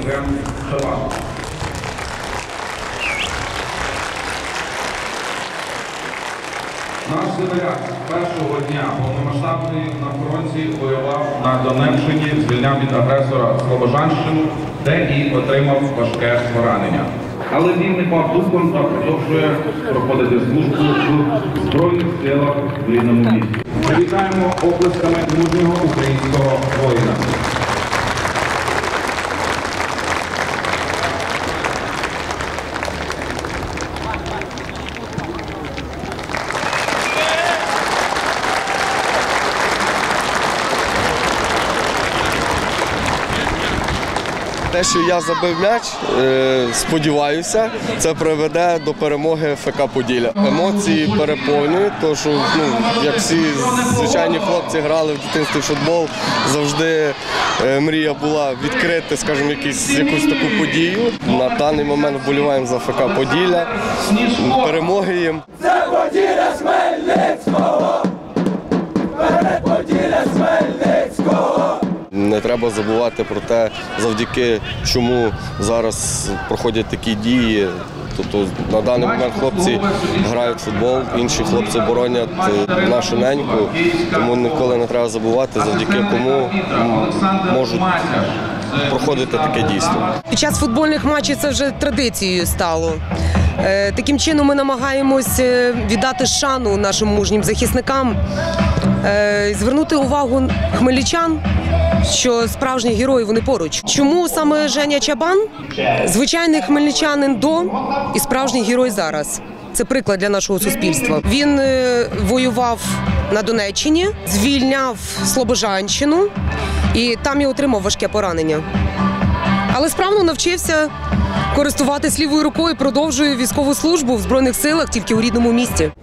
Євген Шевак. Наш земляк з першого дня повномасштабної на фронті воював на Донеччині, звільняв від агресора Слобожанщину, де і отримав важке поранення. Але він не пав духом та продовжує проходити службу в Збройних силах в рідному місті. Привітаємо оплесками мужнього українського воїна. Те, що я забив м'яч, сподіваюся, це приведе до перемоги ФК Поділля. Емоції переповнюють, тому що, як всі звичайні хлопці грали в дитинстві в футбол, завжди мрія була відкрити, скажімо, якусь таку подію. На даний момент вболіваємо за ФК Поділля, перемоги їм. Це Поділля з Хмельницького! Вперед Поділля з Хмельницького! Не треба забувати про те, завдяки чому зараз проходять такі дії. Тобто на даний момент хлопці грають в футбол, інші хлопці боронять нашу неньку, тому ніколи не треба забувати, завдяки кому можуть проходити таке дійство. Під час футбольних матчів це вже традицією стало. Таким чином ми намагаємось віддати шану нашим мужнім захисникам, звернути увагу хмельничан, що справжні герої вони поруч. Чому саме Женя Чабан? Звичайний хмельничанин до і справжній герой зараз. Це приклад для нашого суспільства. Він воював на Донеччині, звільняв Слобожанщину і там і отримав важке поранення. Але справно навчився користуватись лівою рукою і продовжує військову службу в Збройних силах тільки у рідному місті.